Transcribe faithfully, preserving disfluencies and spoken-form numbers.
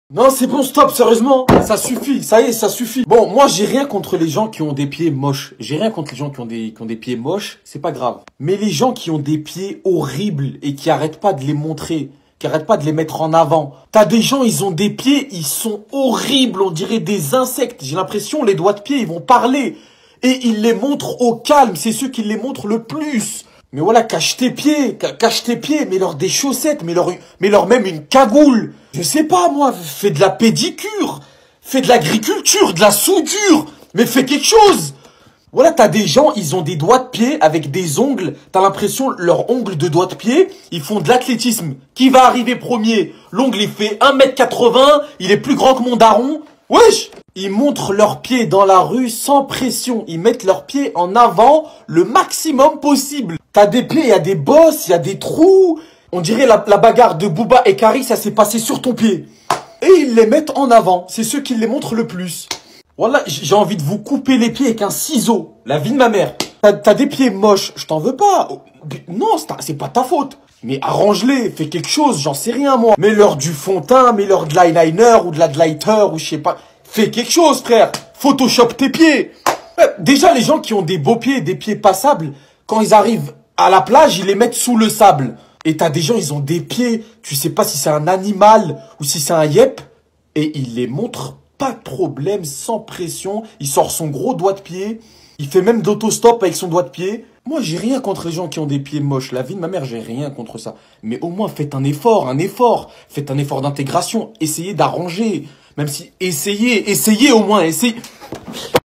Non, c'est bon, stop, sérieusement. Ça suffit, ça y est, ça suffit. Bon, moi, j'ai rien contre les gens qui ont des pieds moches. J'ai rien contre les gens qui ont des, qui ont des pieds moches. C'est pas grave. Mais les gens qui ont des pieds horribles et qui arrêtent pas de les montrer, qui arrêtent pas de les mettre en avant. T'as des gens, ils ont des pieds, ils sont horribles. On dirait des insectes. J'ai l'impression, les doigts de pied, ils vont parler. Et ils les montrent au calme. C'est ceux qui les montrent le plus. Mais voilà, cache tes pieds, cache tes pieds, mets-leur des chaussettes, mets-leur, mets-leur même une cagoule. Je sais pas, moi, fais de la pédicure, fais de l'agriculture, de la soudure, mais fais quelque chose. Voilà, t'as des gens, ils ont des doigts de pied avec des ongles. T'as l'impression, leurs ongles de doigts de pied, ils font de l'athlétisme. Qui va arriver premier? L'ongle, il fait un mètre quatre-vingts, il est plus grand que mon daron. Wesh! Ils montrent leurs pieds dans la rue sans pression. Ils mettent leurs pieds en avant le maximum possible. T'as des pieds, il y a des bosses, il y a des trous. On dirait la, la bagarre de Booba et Kari, ça s'est passé sur ton pied. Et ils les mettent en avant. C'est ceux qui les montrent le plus. Voilà, j'ai envie de vous couper les pieds avec un ciseau. La vie de ma mère. T'as, t'as des pieds moches, je t'en veux pas. Non, c'est pas ta faute. Mais arrange-les, fais quelque chose, j'en sais rien moi. Mets-leur du fond de teint, mets-leur de l'eyeliner ou de la glitter ou je sais pas. Fais quelque chose, frère. Photoshop tes pieds. Déjà, les gens qui ont des beaux pieds, des pieds passables, quand ils arrivent à la plage, ils les mettent sous le sable. Et t'as des gens, ils ont des pieds, tu sais pas si c'est un animal ou si c'est un yep. Et ils les montrent, pas de problème, sans pression. Il sort son gros doigt de pied. Il fait même d'autostop avec son doigt de pied. Moi, j'ai rien contre les gens qui ont des pieds moches. La vie de ma mère, j'ai rien contre ça. Mais au moins, faites un effort, un effort. Faites un effort d'intégration. Essayez d'arranger. Même si, essayez, essayez au moins, essayez.